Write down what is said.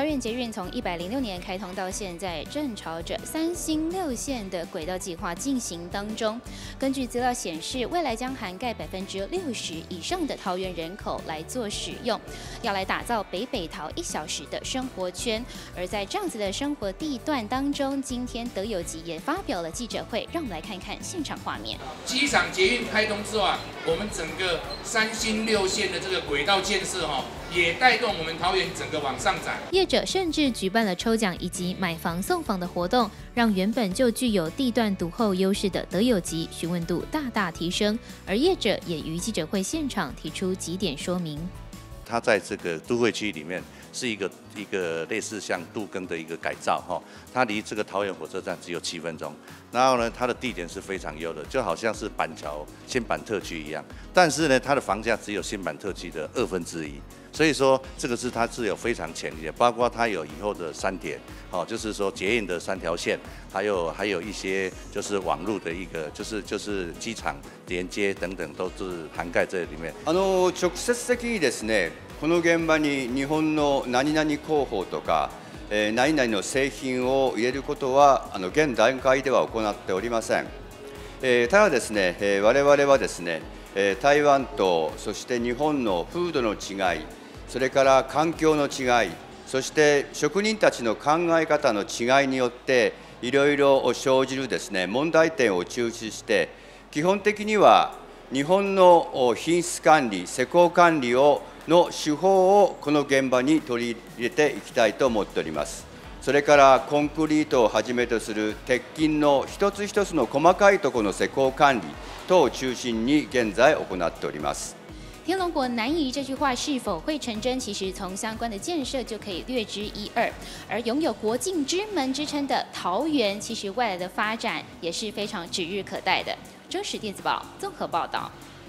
桃园捷运从106年开通到现在，正朝着3星6线的轨道计划进行当中。根据资料显示，未来将涵盖60%以上的桃园人口来做使用，要来打造北桃1小时的生活圈。而在这样子的生活地段当中，今天德有集也发表了记者会，让我们来看看现场画面。 机场捷运开通之后啊，我们整个3星6线的这个轨道建设也带动我们桃园整个往上涨。 业者甚至举办了抽奖以及买房送房的活动，让原本就具有地段独厚优势的德有集询问度大大提升。而业者也于记者会现场提出几点说明。 它在这个都会区里面是一个类似像都更的一个改造哈，它离这个桃园火车站只有7分钟，然后呢，它的地点是非常优的，就好像是板桥新板特区一样，但是呢，它的房价只有新板特区的1/2，所以说这个它是有非常潜力的，包括它有以后的3点，就是说捷运的3条线，还有一些就是网络的一个就是機場連接等等都是涵盖在里面。 直接的にですね、この現場に日本の何々工法とか、何々の製品を入れることは現段階では行っておりません。ただですね、我々はですね、台湾とそして日本の風土の違い、それから環境の違い、そして職人たちの考え方の違いによっていろいろ生じるですね、問題点を抽出して、基本的には日本の品質管理、施工管理の手法をこの現場に取り入れていきたいと思っております。それからコンクリートをはじめとする鉄筋の一つ一つの細かいところの施工管理等を中心に現在行っております。 天龙国南移这句话是否会成真？其实从相关的建设就可以略知一二。而拥有国境之门之称的桃园，其实未来的发展也是非常指日可待的。真实电子报综合报道。